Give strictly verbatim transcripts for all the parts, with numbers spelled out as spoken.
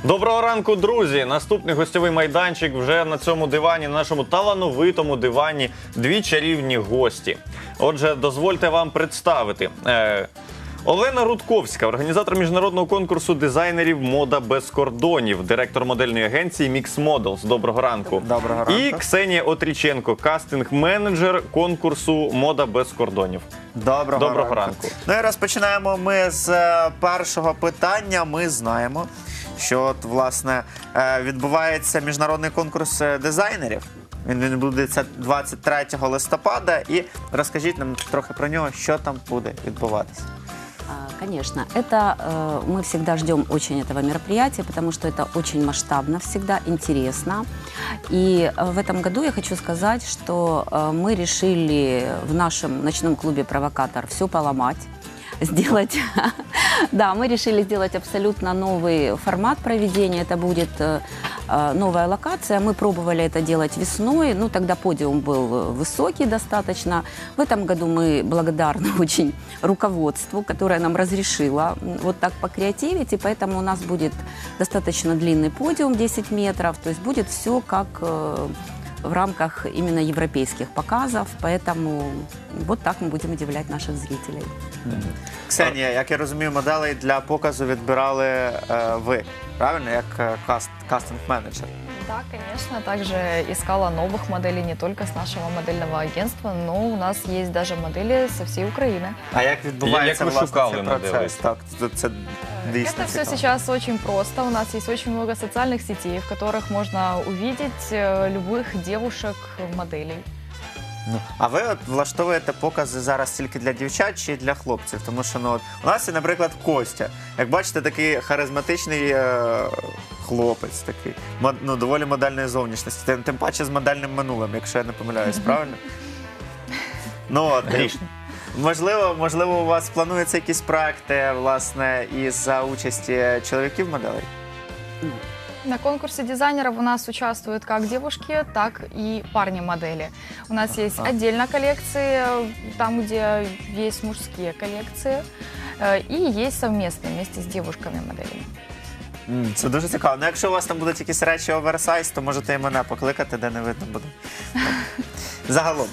Доброго ранку, друзі! Наступний гостьовий майданчик вже на цьому дивані, на нашому талановитому дивані, дві чарівні гості. Отже, дозвольте вам представити. Е, Олена Рудковська, організатор міжнародного конкурсу дизайнерів «Мода без кордонів», директор модельної агенції Mix Models. Доброго ранку. Доброго ранку. І Ксенія Отріченко, кастинг-менеджер конкурсу «Мода без кордонів». Доброго, Доброго ранку. ранку. Ну і розпочинаємо ми з е, першого питання. Ми знаємо, що от, власне, е, відбувається міжнародний конкурс е, дизайнерів. Він відбудеться двадцять третього листопада. І розкажіть нам трохи про нього, що там буде відбуватися. Конечно, это э, мы всегда ждем очень этого мероприятия, потому что это очень масштабно, всегда интересно. И э, в этом году я хочу сказать, что э, мы решили в нашем ночном клубе «Провокатор» все поломать. Сделать, да, мы решили сделать абсолютно новый формат проведения. Это будет э, новая локация. Мы пробовали это делать весной, ну тогда подиум был высокий достаточно. В этом году мы благодарны очень руководству, которое нам разрешило вот так покреативить, и поэтому у нас будет достаточно длинный подиум, десять метров, то есть будет все как э, в рамках именно европейских показов, поэтому вот так мы будем удивлять наших зрителей. Ксенія, як я розумію, моделей для показу відбирали е, ви, правильно, як е, каст, кастинг-менеджер? Да, конечно. Также искала новых моделей не только с нашего модельного агентства, но у нас есть даже модели со всей Украины. А як відбувається, Як ви власне, шукали цей моделей? процес? Так, це, це дійсно Это все цікаво. сейчас очень просто. У нас есть очень много социальных сетей, в которых можно увидеть э, любых девушек-моделей. Ну, а ви от влаштовуєте покази зараз тільки для дівчат чи для хлопців? Тому що, ну, от, у нас є, наприклад, Костя. Як бачите, такий харизматичний е, хлопець, такий, мод, ну, доволі модельної зовнішності. Тим, тим паче з модельним минулим, якщо я не помиляюсь, правильно? Ну, от, можливо, можливо, у вас плануються якісь проекти, власне, із за участі чоловіків-моделей? На конкурсе дизайнеров у нас участвуют как девушки, так и парни-модели. У нас есть отдельно коллекции, там, где есть мужские коллекции, э, и есть совместные вместе с девушками-моделями. М, Це дуже цікаво. Ну, якщо у вас там будуть якісь речі оверсайз, то можете і мене покликати, де не видно буде. Загалом.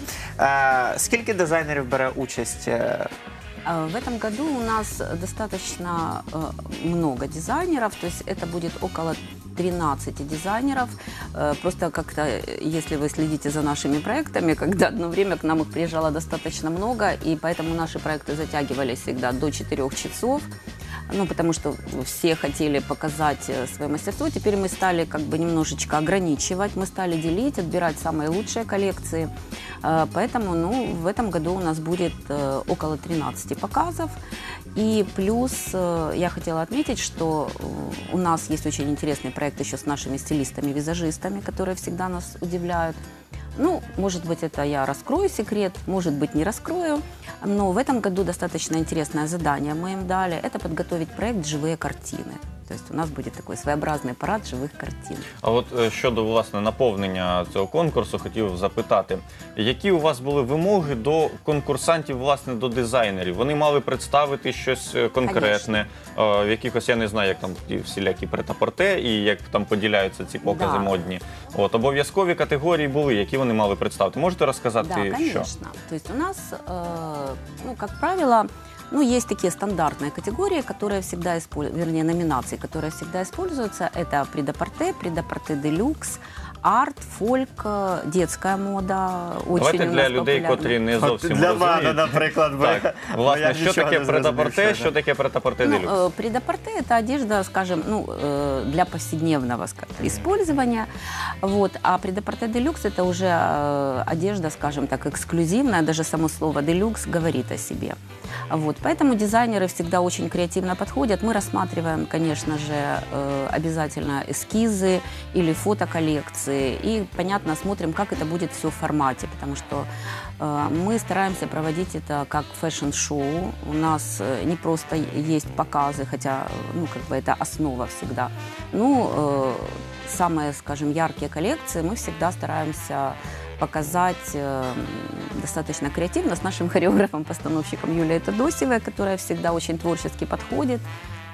Е, скільки дизайнерів бере участь? е, А В этом году у нас достаточно э, много дизайнеров, то есть это будет около тринадцати дизайнеров. Э, Просто как-то, если вы следите за нашими проектами, когда одно время к нам их приезжало достаточно много, и поэтому наши проекты затягивались всегда до четырех часов. Ну, потому что все хотели показать э, свое мастерство. Теперь мы стали как бы немножечко ограничивать, мы стали делить, отбирать самые лучшие коллекции. Э, Поэтому, ну, в этом году у нас будет э, около тринадцати показов. И плюс э, я хотела отметить, что э, у нас есть очень интересный проект еще с нашими стилистами-визажистами, которые всегда нас удивляют. Ну, может быть, это я раскрою секрет, может быть, не раскрою. Но в этом году достаточно интересное задание мы им дали. Это подготовить проект «Живые картины». То есть у нас будет такой своеобразный парад живых картин. А от е, щодо, власне, наповнення цього конкурсу, хотів запитати, які у вас були вимоги до конкурсантів, власне, до дизайнерів? Вони мали представити щось е, конкретне, е, в якихось, я не знаю, як там ті всілякі претапорте і як там поділяються ці покази Да. модні. От, обов'язкові категорії були, які вони мали представити. Можете розказати, Да, що? конечно. То есть у нас, э, ну, как правило, ну, есть такие стандартные категории, которые всегда используются, вернее, номинации, которые всегда используются. Это предапорте, предапорте делюкс, арт, фольк, э, детская мода. Очень Давайте у для нас людей, популярна. котрі не От зовсім для розуміють. мене, наприклад, бо Так, я- бо власне, я що нічого таке не зрозумів, предапорте, що що це. таке претапорте Ну, делюкс? э, предапорте – это одежда, скажем, ну, э, для повседневного ска- использования. Вот. А предапорте делюкс – это уже э, одежда, скажем так, эксклюзивная. Даже само слово делюкс говорит о себе. Вот. Поэтому дизайнеры всегда очень креативно подходят. Мы рассматриваем, конечно же, э, обязательно эскизы или фотоколлекции. И, понятно, смотрим, как это будет все в формате. Потому что э, мы стараемся проводить это как фэшн-шоу. У нас э, не просто есть показы, хотя, ну, как бы это основа всегда. Ну, э, самые, скажем, яркие коллекции мы всегда стараемся показать э, достаточно креативно с нашим хореографом-постановщиком Юлией Тодосевой, которая всегда очень творчески подходит.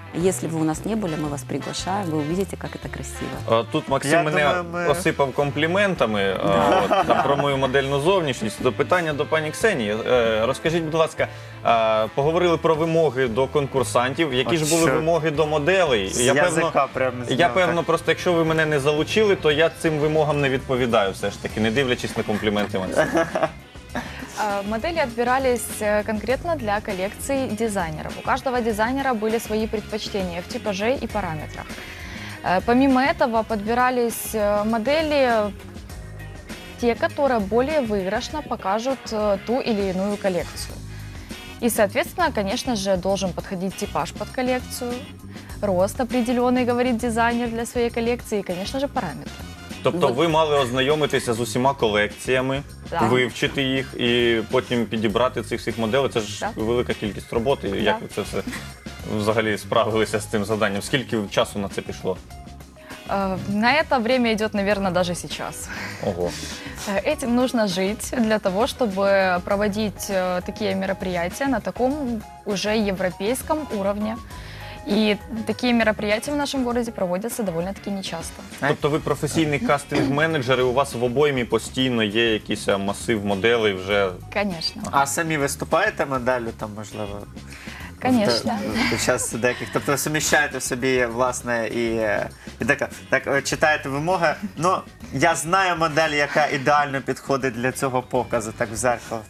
Если вы у нас не были, мы вас приглашаем, вы увидите, как это красиво. А, Тут Максим Я мене думаю, ми- осипав компліментами а, от, там, про мою модельну зовнішність. До питання до пані Ксенії. Е, Розкажіть, будь ласка, а, поговорили про вимоги до конкурсантів. Які От ж були що? вимоги до моделей? З язика прямо я зняв, певно, так. просто якщо ви мене не залучили, то я цим вимогам не відповідаю все ж таки, не дивлячись на компліменти Максима. А, Модели отбирались э, конкретно для коллекций дизайнеров. У каждого дизайнера были свои предпочтения в типаже и параметрах. Э, Помимо этого подбирались э, модели, те, которые более выигрышно покажут э, ту или иную коллекцию. И, соответственно, конечно же, должен подходить типаж под коллекцию, рост определенный, говорит дизайнер для своей коллекции и, конечно же, параметры. Тобто Вот. ви мали ознайомитися з усіма колекціями, Так. вивчити їх і потім підібрати цих всіх моделей. Це ж Так. велика кількість роботи. Як Так. ви це все взагалі справилися з цим завданням? Скільки часу на це пішло? Э, На это время идет, наверное, даже сейчас. Ого. Э, Этим нужно жить для того, чтобы проводить э, такие мероприятия на таком уже европейском уровне. И такие мероприятия в нашем городе проводятся довольно-таки нечасто. Тобто ви професійний кастинг-менеджер, і у вас в обоймі постійно є якийсь а, масив моделей вже. Конечно. А самі виступаєте моделлю, там, можливо? Конечно. Т- Під час деяких. Тобто ви суміщаєте в собі, власне, і, і так, так е, читаєте вимоги. Ну, я знаю модель, яка ідеально підходить для цього показу, так в зеркало.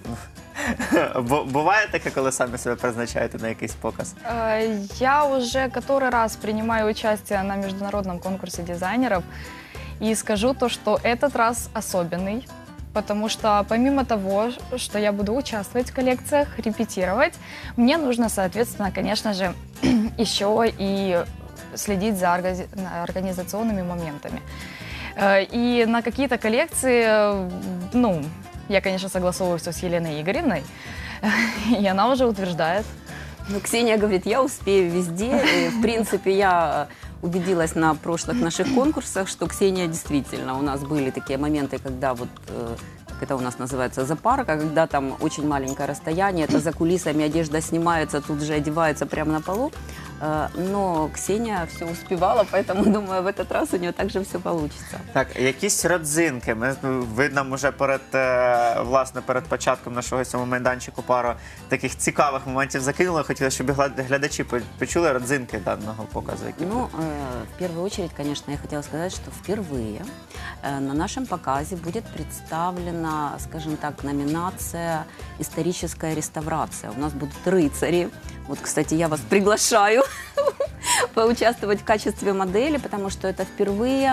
Бо буває таке, коли самі себе призначаєте на якийсь показ? Э, Я уже который раз принимаю участие на международном конкурсе дизайнеров и скажу то, что этот раз особенный, потому что помимо того, что я буду участвовать в коллекциях, репетировать, мне нужно, соответственно, конечно же, еще и следить за оргази- на- организационными моментами. Э, И на какие-то коллекции, э, ну, я, конечно, согласовываю все с Еленой Игоревной, и она уже утверждает. Ну, Ксения говорит, я успею везде. И, в принципе, я убедилась на прошлых наших конкурсах, что Ксения действительно, у нас были такие моменты, когда вот, э, как это у нас называется, запарка, когда там очень маленькое расстояние, это за кулисами одежда снимается, тут же одевается прямо на полу. Э, Но Ксения все успевала, поэтому, думаю, в этот раз у нее также все получится. Так, якісь родзинки. Ми, ви нам уже перед, е, власне, перед початком нашого цього майданчику пару таких цікавих моментів закинули. Хотіли, щоб гла- глядачі по- почули родзинки даного показу. Які Ну, э, в первую очередь, конечно, я хотела сказать, что впервые э, на нашем показе будет представлена, скажем так, номинация «Историческая реставрация». У нас будут рыцари. Вот, кстати, я вас приглашаю поучаствовать в качестве модели, потому что это впервые.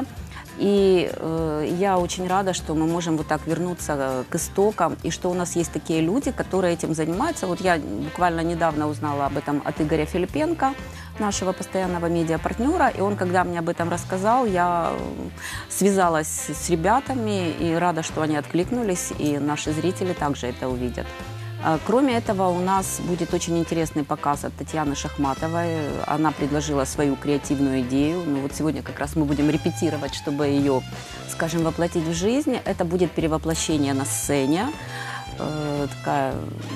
И э, я очень рада, что мы можем вот так вернуться э, к истокам, и что у нас есть такие люди, которые этим занимаются. Вот я буквально недавно узнала об этом от Игоря Филипенко, нашего постоянного медиапартнера, и он, когда мне об этом рассказал, я э, связалась с ребятами и рада, что они откликнулись, и наши зрители также это увидят. А, Кроме этого, у нас будет очень интересный показ от Татьяны Шахматовой. Она предложила свою креативную идею. Ну, вот сегодня как раз мы будем репетировать, чтобы ее, скажем, воплотить в жизнь. Это будет перевоплощение на сцене. Э, такая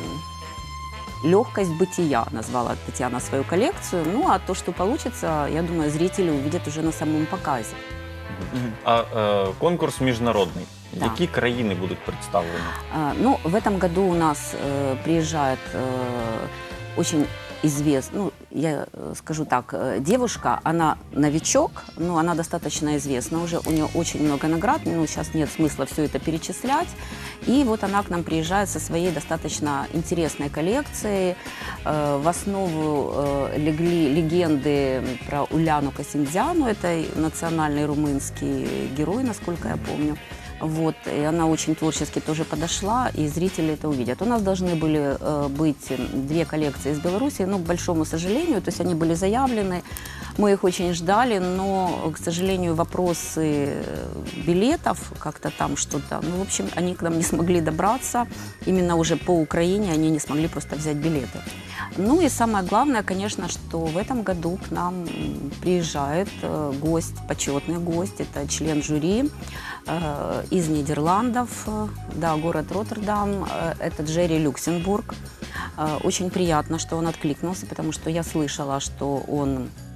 м, легкость бытия, назвала Татьяна свою коллекцию. Ну, а то, что получится, я думаю, зрители увидят уже на самом показе. А е, конкурс міжнародний. Да. Які країни будуть представлені? А, Ну, в этом году у нас э, приезжает э, очень известная, ну, я э, скажу так, э, девушка, она новичок, но она достаточно известна уже, у нее очень много наград, ну, сейчас нет смысла все это перечислять. И вот она к нам приезжает со своей достаточно интересной коллекцией. Э, В основу э, легли легенды про Уляну Касимзяну, это национальный румынский герой, насколько я помню. Вот, и она очень творчески тоже подошла, и зрители это увидят. У нас должны были э, быть две коллекции из Беларуси, но, к большому сожалению, то есть они были заявлены, мы их очень ждали, но, к сожалению, вопросы билетов, как-то там что-то, ну, в общем, они к нам не смогли добраться, именно уже по Украине они не смогли просто взять билеты. Ну и самое главное, конечно, что в этом году к нам м, приезжает э, гость, почетный гость, это член жюри э, из Нидерландов, э, да, город Роттердам, э, это Джерри Люксембург. Э, очень приятно, что он откликнулся, потому что я слышала, что он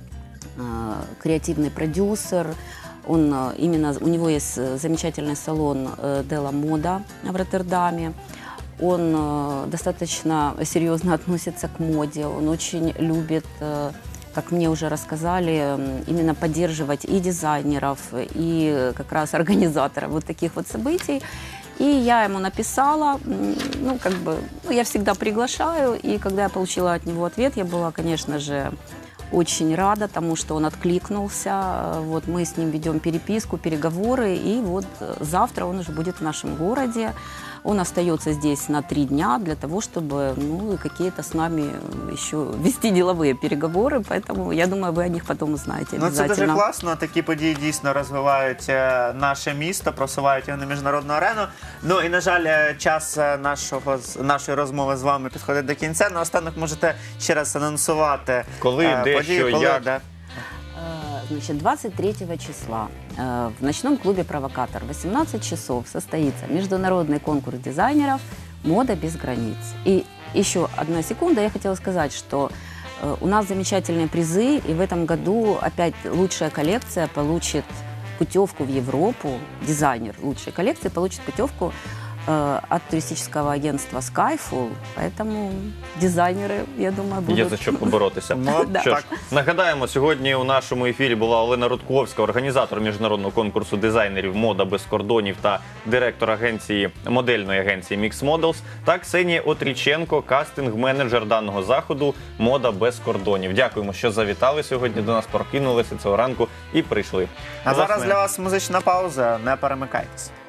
э, креативный продюсер. Он э, именно, у него есть э, замечательный салон э, Della Moda в Роттердаме. Он э, достаточно серьезно относится к моде. Он очень любит, э, как мне уже рассказали, м, именно поддерживать и дизайнеров, и как раз организаторов вот таких вот событий. И я ему написала, м, ну, как бы, ну, я всегда приглашаю, и когда я получила от него ответ, я была, конечно же, очень рада тому, что он откликнулся. Вот мы с ним ведем переписку, переговоры, и вот э, завтра он уже будет в нашем городе. Он остается здесь на три дня для того, чтобы, ну, какие-то с нами еще вести деловые переговоры, поэтому я думаю, вы о них потом узнаете Ну, це обязательно. дуже класно. Такі події дійсно розвивають е, наше місто, просувають його на міжнародну арену. Ну і, на жаль, е, час е, нашого, з- нашої розмови з вами підходить до кінця. Наостанок можете ще раз анонсувати Коли, е, де, події, що, коли, як. да. Э, Значит, двадцать третьего числа э, в ночном клубе «Провокатор» в восемнадцать часов состоится международный конкурс дизайнеров «Мода без границ». И еще одна секунда, я хотела сказать, что э, у нас замечательные призы, и в этом году опять лучшая коллекция получит путевку в Европу, дизайнер лучшей коллекции получит путевку э, от туристического агентства Skyfall, поэтому дизайнеры, я думаю, будут... Є за що поборотися. Ну, Да. Що ж, так. нагадаємо, сьогодні у нашому ефірі була Олена Рудковська, організатор міжнародного конкурсу дизайнерів «Мода без кордонів» та директор агенції, модельної агенції Mix Models, та Ксенія Отріченко, кастинг-менеджер даного заходу «Мода без кордонів». Дякуємо, що завітали сьогодні до нас, прокинулися цього ранку і прийшли. А зараз Власне, для вас музична пауза. Не перемикайтесь.